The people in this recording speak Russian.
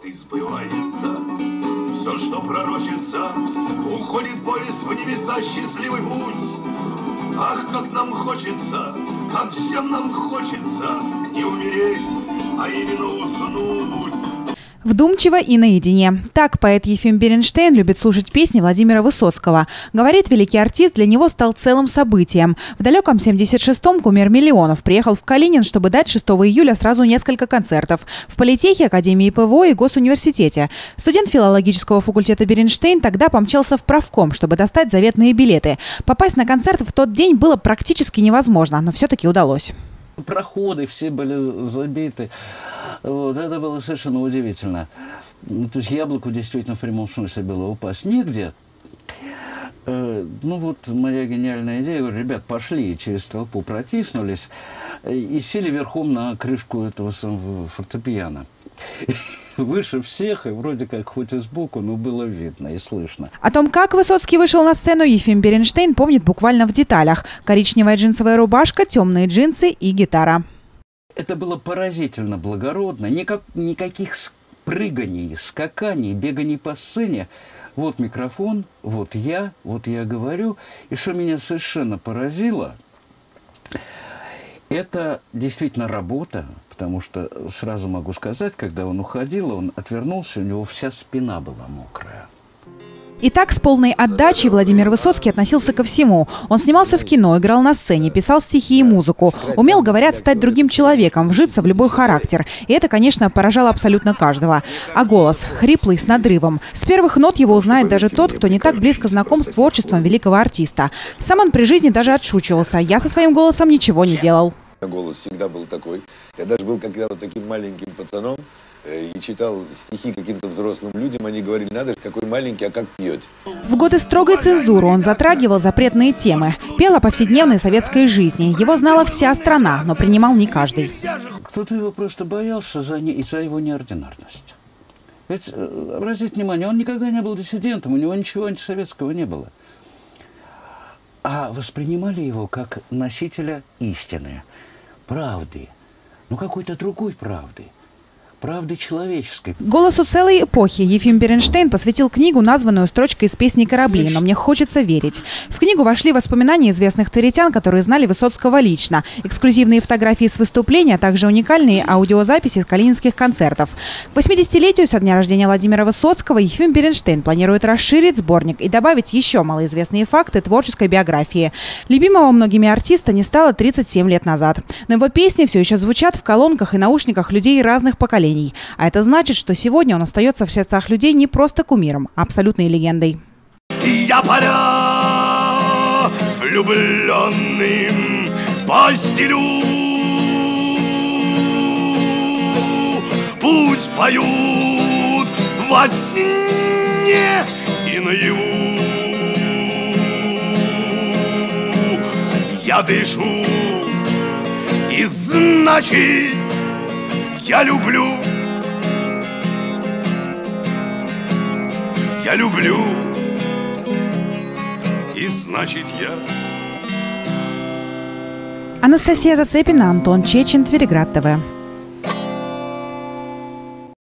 и сбывается все, что пророчится. Уходит поезд в небеса, счастливый путь. Ах, как нам хочется, как всем нам хочется не умереть, а именно уснуть. Вдумчиво и наедине. Так поэт Ефим Беренштейн любит слушать песни Владимира Высоцкого. Говорит, великий артист для него стал целым событием. В далеком 76-м кумир миллионов приехал в Калинин, чтобы дать 6 июля сразу несколько концертов. В Политехе, Академии ПВО и Госуниверситете. Студент филологического факультета Беренштейн тогда помчался в правком, чтобы достать заветные билеты. Попасть на концерт в тот день было практически невозможно, но все-таки удалось. Проходы все были забиты. Вот, это было совершенно удивительно. То есть яблоку действительно в прямом смысле было упасть негде. Ну вот моя гениальная идея, говорю, ребят, пошли, и через толпу протиснулись и сели верхом на крышку этого самого фортепиано. Выше всех, и вроде как хоть и сбоку, но было видно и слышно. О том, как Высоцкий вышел на сцену, Ефим Беренштейн помнит буквально в деталях. Коричневая джинсовая рубашка, темные джинсы и гитара. Это было поразительно благородно. Никаких прыганий, скаканий, беганий по сцене. Вот микрофон, вот я говорю. И что меня совершенно поразило, это действительно работа. Потому что сразу могу сказать, когда он уходил, он отвернулся, у него вся спина была мокрая. Итак, с полной отдачей Владимир Высоцкий относился ко всему. Он снимался в кино, играл на сцене, писал стихи и музыку. Умел, говорят, стать другим человеком, вжиться в любой характер. И это, конечно, поражало абсолютно каждого. А голос – хриплый, с надрывом. С первых нот его узнает даже тот, кто не так близко знаком с творчеством великого артиста. Сам он при жизни даже отшучивался. Я со своим голосом ничего не делал. Голос всегда был такой. Я даже был когда-то таким маленьким пацаном и читал стихи каким-то взрослым людям. Они говорили, надо же, какой маленький, а как пьет. В годы строгой цензуры он затрагивал запретные темы. Пел о повседневной советской жизни. Его знала вся страна, но принимал не каждый. Кто-то его просто боялся за его неординарность. Ведь, обратите внимание, он никогда не был диссидентом, у него ничего антисоветского не было. А воспринимали его как носителя истины, правды, ну какой-то другой правды. Правды человеческой. Голосу целой эпохи Ефим Беренштейн посвятил книгу, названную строчкой из песни «Корабли», но мне хочется верить. В книгу вошли воспоминания известных таритян, которые знали Высоцкого лично, эксклюзивные фотографии с выступления, а также уникальные аудиозаписи с калининских концертов. К 80-летию со дня рождения Владимира Высоцкого Ефим Беренштейн планирует расширить сборник и добавить еще малоизвестные факты творческой биографии. Любимого многими артиста не стало 37 лет назад. Но его песни все еще звучат в колонках и наушниках людей разных поколений. А это значит, что сегодня он остается в сердцах людей не просто кумиром, а абсолютной легендой. Я поля влюбленным постелю, пусть поют во сне и наяву. Я дышу, и значит, я люблю, и значит я. Анастасия Зацепина, Антон Чечин, Твериград ТВ.